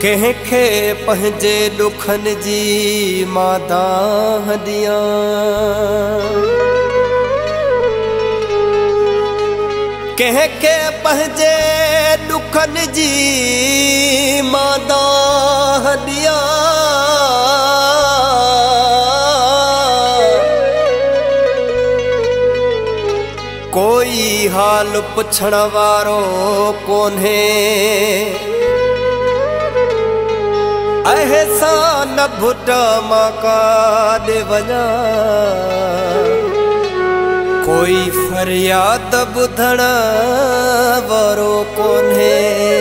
कंहिंखे पंहिंजे दुखनि जी मादाह ॾियां, कंहिंखे पंहिंजे दुखनि जी मादाह ॾियां। कोई हाल पुछण वारो कोन्हे, एहसान भुट मां काॾे वञा। कोई फरियाद ॿुधण वारो कोन्हे।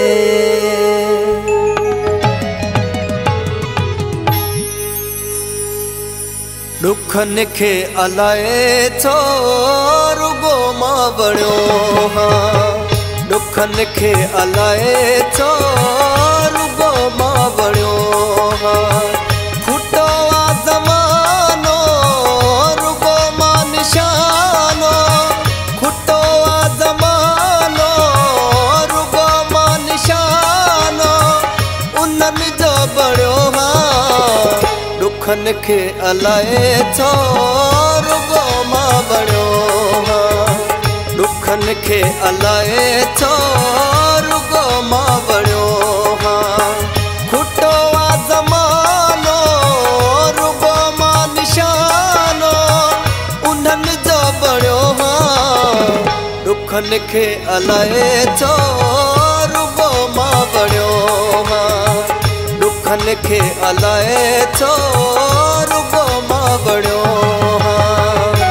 दुखनि खे अलाए छो रुगो मां बणियो हां, दुखनि खे अलाए छो रुगो मां बणियो हां। खुटो आ ज़मानो रुगो मां निशानो, खुटो आ ज़मानो रुगो मां निशानो, उन्हनि जो बणियो हां। दुखनि खे अलाए छो रुगो मां बणियो हां, दुखनि खे अलाए छो रुगो मां बणियो हां। खुटो आ ज़मानो रुगो मां निशानो, उन्हनि जो बणियो हां। दुखनि खे अलाए छो रुगो मां बणियो हां, दुखनि खे अलाए छो रुगो मां बणियो हां।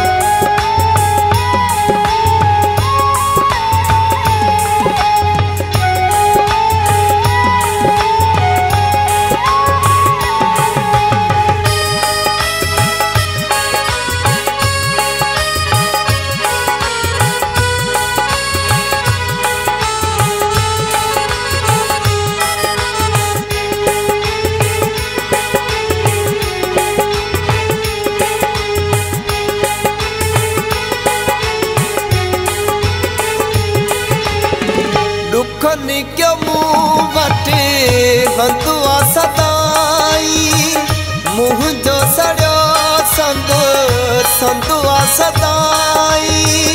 दुखनि जो मूं वटि हंधु आ सदाई, मुंहिंजो सड़ियो संद संद आ सदाई।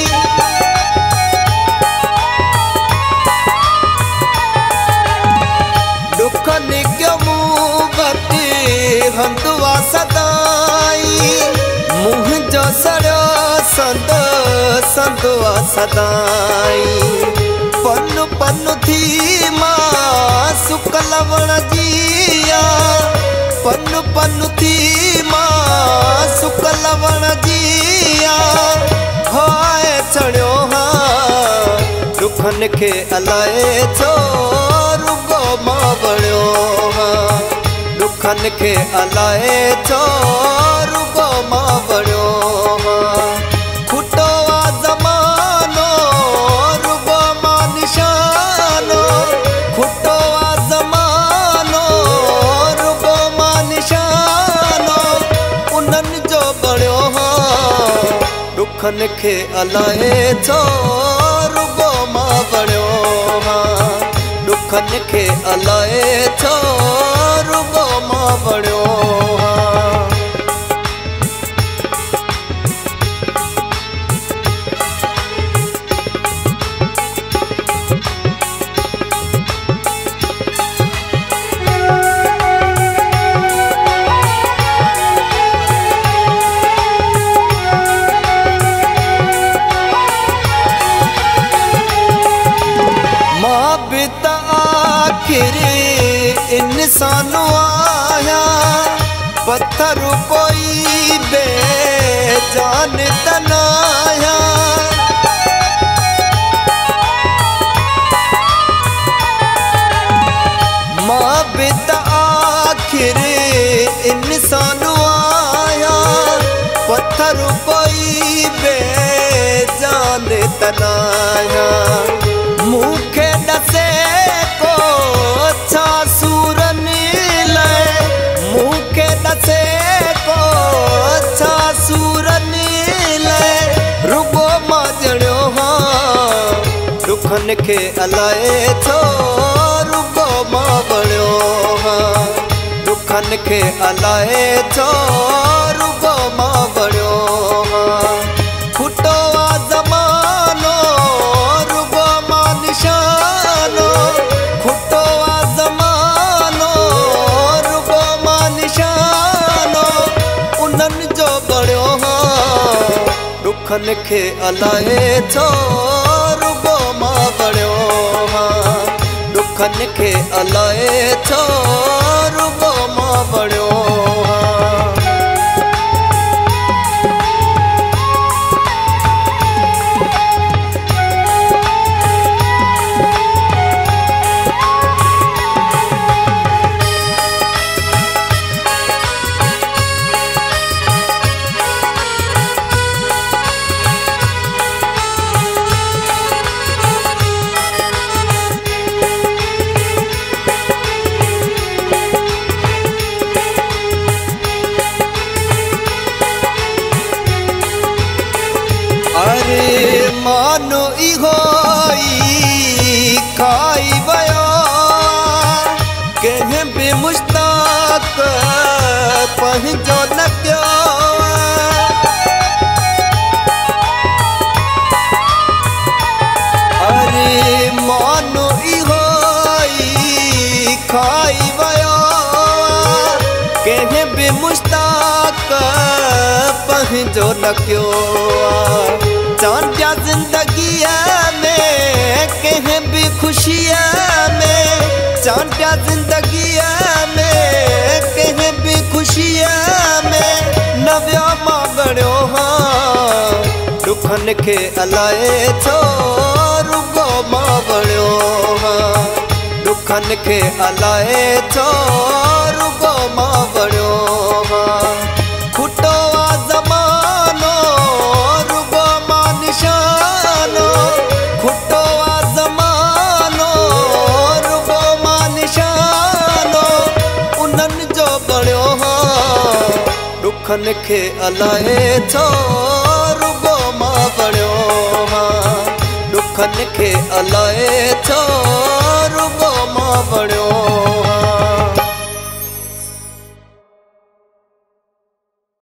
दुखनि जो मूं वटि हंधु आ सदाई, मुंहिंजो सड़ियो संद संद आ सदाई। पन पन थी मां सुक लवण जिया, पन पन थी मां सुक लवण जिया। हाय चढ़ियो हां, दुखनि खे अलाए छो रुगो मां बणियो हां, दुखनि खे अलाए छो रुगो मां बणियो हां। खुटो आ ज़मानो रुगो मां निशानो, खुटो आ ज़मानो रुगो मां निशानो, उन्हनि जो बणियो हां। दुखनि खे अलाए छो रुगो मां बणियो हां, दुखनि खे अलाए छो रुगो मां बणियो हां। आखिर इंसान आया, पत्थर कोई बेजान तनाया। मां बित आखिर इंसान आया, पत्थर कोई बेजान तनाया। मुखे दसे को छा सूरनि लाइ, मुखे दसे को छा सूरनि लाइ, रुगो मां जणियो हां। दुखनि खे अलाए छो रुगो मां बणियो हाँ दुखन खे अलाए छो रुगो मां बणियो हाँ खुटो आ ज़मानो रुगो मां निशानो खुटो आ ज़मानो रुगो मां निशानो उन्हनि जो बणियो हाँ दुखन खे अलाए छो रुगो मां बणियो हाँ दुखन खे अलाए छो रुगो मां बणियो हाँ अरे मानो इहो ई खाई वयो कंहिं बि मुश्ताक पंहिंजो न कयो अरे मानो इहो ई खाई वयो कंहिं बि मुश्ताक पंहिंजो न कयो चांडिया ज़िंदगीअ में कंहिं बि ख़ुशीअ में चांडिया ज़िंदगीअ में कंहिं बि ख़ुशीअ में न वियो मां बणियो हाँ दुखन खे अलाए छो रुगो मां बणियो हाँ दुखन खे अलाए छो रुगो मां बणियो हाँ खुटो आ ज़मानो रुगो मां निशानो खुटो आ ज़मानो रुगो मां निशानो उन्हनि जो बणियो हाँ दुखन खे अलाए छो रुगो मां बणियो हाँ दुखन खे अलाए छो रुगो मां बणियो हाँ